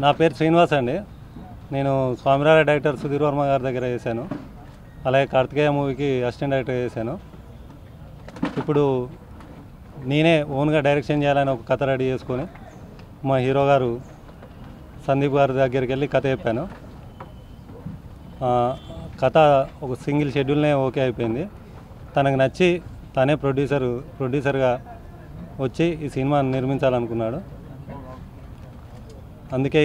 నా పేరు శ్రీనివాస్ అండి. నేను స్వామిరాయ డైరెక్టర్ సుధీర్ వర్మ గారి దగ్గర చేశాను. అలాగే కార్తికేయ మూవీకి అసిస్టెంట్ డైరెక్టర్ చేశాను. ఇప్పుడు నేనే ఓన్గా డైరెక్షన్ చేయాలని ఒక కథ రెడీ చేసుకొని మా హీరో గారు సందీప్ గారి దగ్గరికి వెళ్ళి కథ చెప్పాను. కథ ఒక సింగిల్ షెడ్యూల్నే ఓకే అయిపోయింది. తనకు నచ్చి తనే ప్రొడ్యూసర్గా వచ్చి ఈ సినిమా నిర్మించాలనుకున్నాడు. అందుకే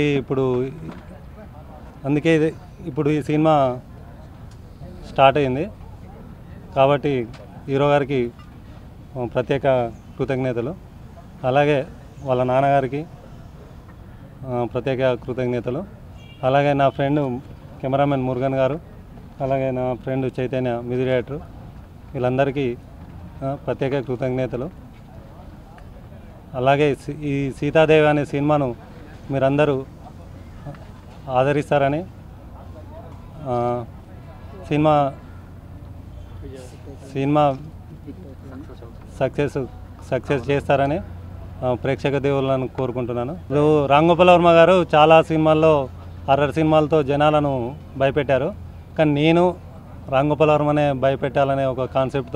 ఇప్పుడు ఈ సినిమా స్టార్ట్ అయింది. కాబట్టి హీరో గారికి ప్రత్యేక కృతజ్ఞతలు, అలాగే వాళ్ళ నాన్నగారికి ప్రత్యేక కృతజ్ఞతలు, అలాగే నా ఫ్రెండ్ కెమెరామెన్ మురుగన్ గారు, అలాగే నా ఫ్రెండ్ చైతన్య మ్యూజిక్ డైరెక్టర్, వీళ్ళందరికీ ప్రత్యేక కృతజ్ఞతలు. అలాగే ఈ సీతాదేవి అనే సినిమాను మీరందరూ ఆదరిస్తారని, సినిమా సక్సెస్ చేస్తారని ప్రేక్షక దేవుళ్ళను కోరుకుంటున్నాను. ఇప్పుడు రామ్ గోపాల్ వర్మ గారు చాలా సినిమాల్లో హర్రర్ సినిమాలతో జనాలను భయపెట్టారు. కానీ నేను రామ్ గోపాల్ వర్మనే భయపెట్టాలనే ఒక కాన్సెప్ట్తో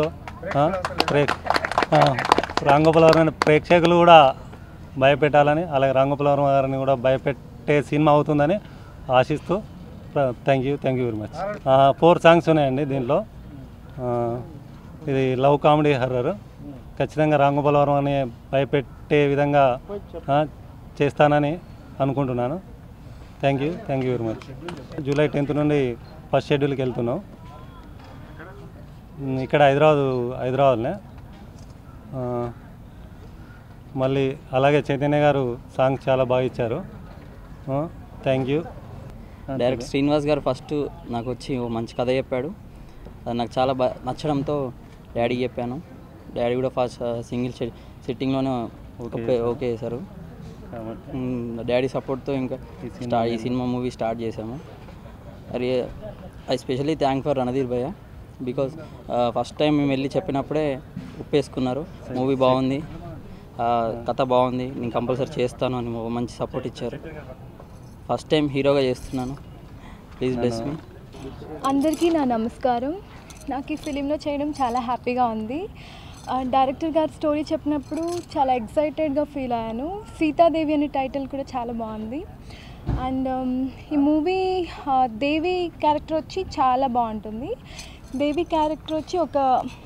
రామ్ గోపాల్ వర్మ ప్రేక్షకులు కూడా భయపెట్టాలని, అలాగే రామ్ గోపాల్ వర్మ గారిని కూడా భయపెట్టే సినిమా అవుతుందని ఆశిస్తూ thank you very much. 4 songs ఉన్నాయండి దీంట్లో. ఇది లవ్ కామెడీ హర్రర్. ఖచ్చితంగా రామ్ గోపాల్ వర్మని భయపెట్టే విధంగా చేస్తానని అనుకుంటున్నాను. Thank you very much. July 10th నుండి ఫస్ట్ షెడ్యూల్కి వెళ్తున్నాం. ఇక్కడ హైదరాబాద్నే. మళ్ళీ అలాగే చైతన్య గారు సాంగ్స్ చాలా బాగా ఇచ్చారు. Thank you. డైరెక్టర్ శ్రీనివాస్ గారు ఫస్ట్ నాకు వచ్చి ఓ మంచి కథ చెప్పాడు. అది నాకు చాలా నచ్చడంతో డాడీకి చెప్పాను. డాడీ కూడా ఫస్ట్ సింగిల్ సిట్టింగ్లోనే ఓకే చేశారు. డాడీ సపోర్ట్తో ఇంకా ఈ సినిమా మూవీ స్టార్ట్ చేసాము. I specially thank for Randhir భయ్య, బికాజ్ ఫస్ట్ టైం మేము వెళ్ళి చెప్పినప్పుడే ఒప్పేసుకున్నారు. మూవీ బాగుంది, కథ బాగుంది, నేను కంపల్సరీ చేస్తాను అని మంచి సపోర్ట్ ఇచ్చారు. ఫస్ట్ టైం హీరోగా చేస్తున్నాను. Please bless me. అందరికీ నా నమస్కారం. నాకు ఈ ఫిలింలో చేయడం చాలా హ్యాపీగా ఉంది. డైరెక్టర్ గారు స్టోరీ చెప్పినప్పుడు చాలా ఎక్సైటెడ్గా ఫీల్ అయ్యాను. సీతాదేవి అనే టైటిల్ కూడా చాలా బాగుంది. అండ్ ఈ మూవీ దేవి క్యారెక్టర్ వచ్చి చాలా బాగుంటుంది. దేవి క్యారెక్టర్ వచ్చి ఒక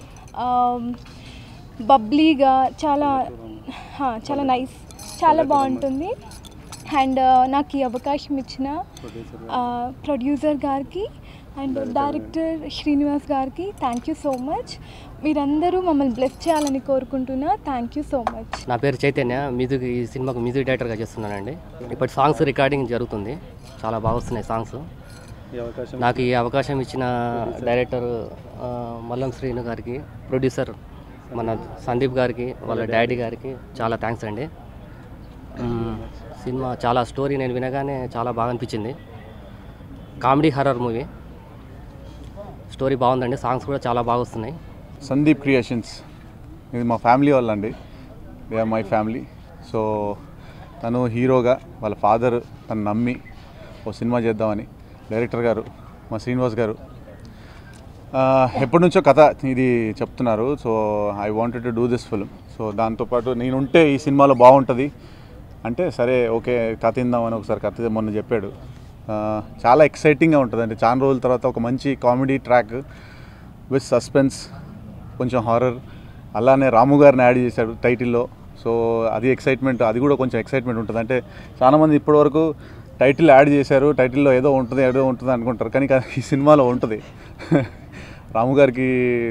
బబ్లీగా చాలా నైస్, చాలా బాగుంటుంది. అండ్ నాకు ఈ అవకాశం ఇచ్చిన ప్రొడ్యూసర్ గారికి అండ్ డైరెక్టర్ శ్రీనివాస్ గారికి థ్యాంక్ యూ సో మచ్. మీరందరూ మమ్మల్ని బ్లెస్ చేయాలని కోరుకుంటున్నా. Thank you so much. నా పేరు చైతన్య. ఈ సినిమాకు మ్యూజిక్ డైరెక్టర్గా చేస్తున్నానండి. ఇప్పటి సాంగ్స్ రికార్డింగ్ జరుగుతుంది. చాలా బాగా వస్తున్నాయి సాంగ్స్. నాకు ఈ అవకాశం ఇచ్చిన డైరెక్టర్ మల్లం శ్రీను గారికి, ప్రొడ్యూసర్ మన సందీప్ గారికి, వాళ్ళ డాడీ గారికి చాలా థ్యాంక్స్ అండి. సినిమా చాలా స్టోరీ నేను వినగానే చాలా బాగా అనిపించింది. కామెడీ హర్రర్ మూవీ, స్టోరీ బాగుందండి. సాంగ్స్ కూడా చాలా బాగా వస్తున్నాయి. సందీప్ క్రియేషన్స్ ఇది మా ఫ్యామిలీ వాళ్ళండి. They are my family. So తను హీరోగా వాళ్ళ ఫాదర్ తను నమ్మి ఓ సినిమా చేద్దామని డైరెక్టర్ గారు మా శ్రీనివాస్ గారు ఎప్పటి నుంచో కథ ఇది చెప్తున్నారు. So I wanted to do this film. So దాంతోపాటు నేనుంటే ఈ సినిమాలో బాగుంటుంది అంటే సరే ఓకే కథ ఇందామని ఒకసారి కథ మొన్న చెప్పాడు. చాలా ఎక్సైటింగ్గా ఉంటుంది. అంటే చాలా రోజుల తర్వాత ఒక మంచి కామెడీ ట్రాక్ విత్ సస్పెన్స్, కొంచెం హారర్, అలానే రాము గారిని యాడ్ చేశాడు టైటిల్లో. సో అది ఎక్సైట్మెంట్, అది కూడా కొంచెం ఎక్సైట్మెంట్ ఉంటుంది. అంటే చాలామంది ఇప్పటివరకు టైటిల్ యాడ్ చేశారు, టైటిల్లో ఏదో ఉంటుంది అనుకుంటారు, కానీ ఈ సినిమాలో ఉంటుంది. రాము గారికి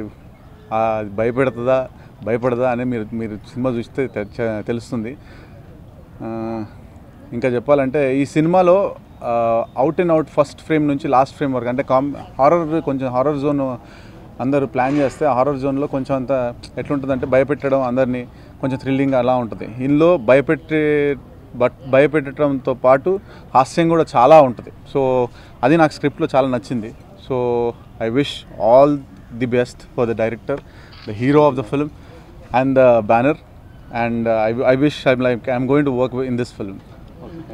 భయపడదా అని మీరు సినిమా చూస్తే తెలుస్తుంది. ఇంకా చెప్పాలంటే ఈ సినిమాలో out and out first frame నుంచి లాస్ట్ ఫ్రేమ్ వరకు అంటే కొంచెం హారర్ జోన్ అందరూ ప్లాన్ చేస్తే ఆ హారర్ జోన్లో కొంచెం అంత ఎట్లుంటుందంటే భయపెట్టడం అందరినీ కొంచెం థ్రిల్లింగ్ అలా ఉంటుంది. ఇందులో భయపెట్టడంతో పాటు హాస్యం కూడా చాలా ఉంటుంది. సో అది నాకు స్క్రిప్ట్లో చాలా నచ్చింది. So I wish all the best for the director, the hero of the film and the banner, and I wish I'm going to work in this film.